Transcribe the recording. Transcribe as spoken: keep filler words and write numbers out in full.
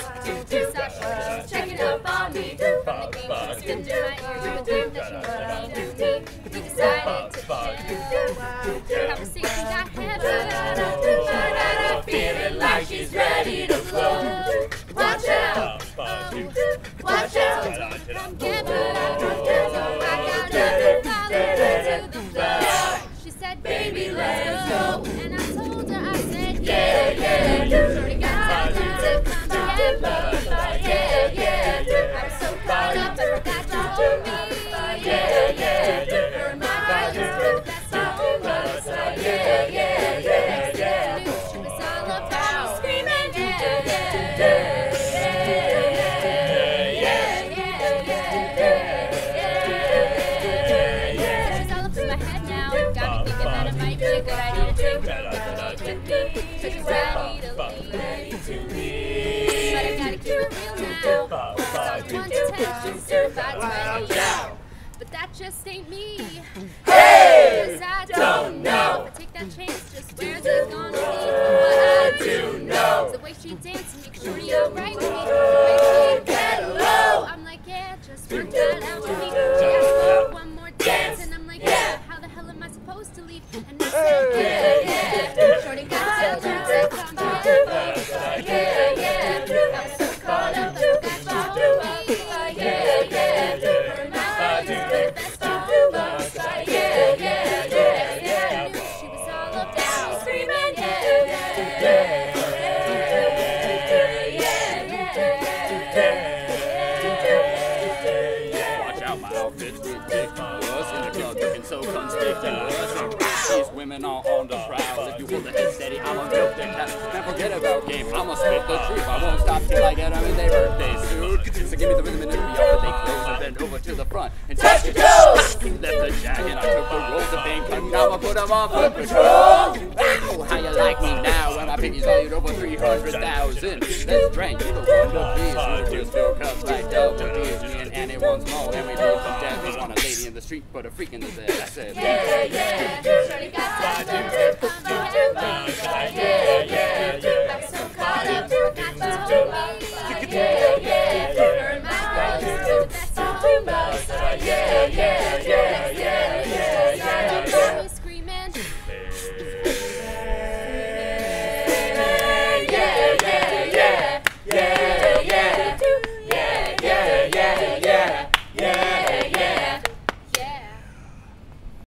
Usher, checking up on me. From the game she was spinning in my ear, you would think that she wanted to do me. We decided to chill. Conversation got heavy. Feeling like she's ready to blow. Watch out, oh, watch out. I'm getting out of so I gotta follow to the flow. She said, baby, let's go. And I told her, I said, yeah, yeah. Shorty got to come get me. Yeah, yeah. I was so caught up, I forgot to hold me. Yeah, yeah. Her and my eyes were the best of us. Yeah, yeah, yeah, yeah. She knew she was all about screaming. Yeah, yeah, yeah. Good idea to take it so she's ready to leave. But I gotta keep it real now. So one to ten, she's certified twenty. But that just ain't me. Hey! Cause I don't know. If I take that chance, just where's it gonna be? What I do know. The way she dances makes shorty alright with me. The way she get low. I'm like, yeah, just work that out with me. She asked for one more dance, and I'm like, yeah, how the hell am I supposed to leave? And I said, yeah, yeah. Shorty got to learn to come back. Yeah, yeah. I was so caught up, I forgot to do me. Yeah, yeah. Her and my eyes were the best of us. Yeah, yeah, yeah, yeah. I knew she was all about screaming. Yeah, yeah, yeah. Watch out, my outfit's ridiculous. In the club looking so conspicuous. These women are on the prowl. If you hold the head steady, I'ma milk them down. Can't forget about game, I'ma spit the truth. I won't stop till I get them in their birthday suit. So give me the rhythm and it'll be all that they close. And bend over to the front and touch your toes. Left the jacket, I took the rolls of being cut. Now I put them on foot patrol. Ow, how you like me now? When my pinky's valued over three hundred thousand. Let's drink, you the wonder please. Ludicrous fill cups like double D's. Me and Annie once more, and we live from death. We want a lady in the street, but a freak in the bed. I said, yeah, yeah. Shorty got to learn to come back. Yeah, yeah. I was so caught up, forgot to hold me. Yeah, yeah. Her and my eyes were the best of us. Yeah, yeah, yeah.